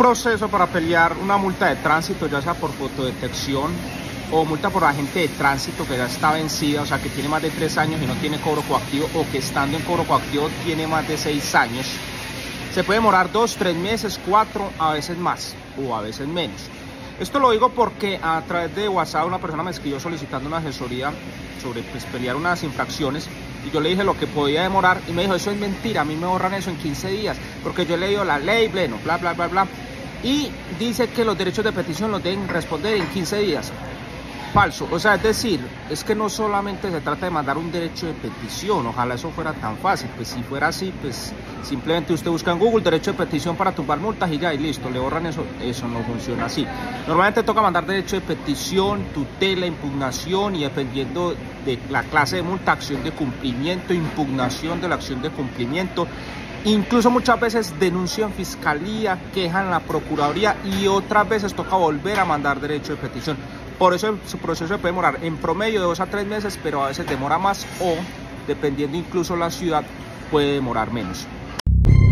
proceso para pelear una multa de tránsito, ya sea por fotodetección o multa por agente de tránsito que ya está vencida, o sea que tiene más de 3 años y no tiene cobro coactivo, o que estando en cobro coactivo tiene más de 6 años, se puede demorar 2, 3 meses, 4, a veces más o a veces menos. Esto lo digo porque a través de WhatsApp una persona me escribió solicitando una asesoría sobre pelear unas infracciones, y yo le dije lo que podía demorar y me dijo: eso es mentira, a mí me borran eso en 15 días porque yo he leído la ley, pleno, bla bla bla bla, y dice que los derechos de petición los deben responder en 15 días. Falso, o sea, es decir, es que no solamente se trata de mandar un derecho de petición, ojalá eso fuera tan fácil. Pues si fuera así, pues simplemente usted busca en Google derecho de petición para tumbar multas y ya, y listo, le borran eso. Eso no funciona así. Normalmente toca mandar derecho de petición, tutela, impugnación, y dependiendo de la clase de multa, acción de cumplimiento, impugnación de la acción de cumplimiento. Incluso muchas veces denuncia en fiscalía, queja en la procuraduría, y otras veces toca volver a mandar derecho de petición. Por eso su proceso se puede demorar en promedio de 2 a 3 meses, pero a veces demora más, o dependiendo incluso la ciudad puede demorar menos.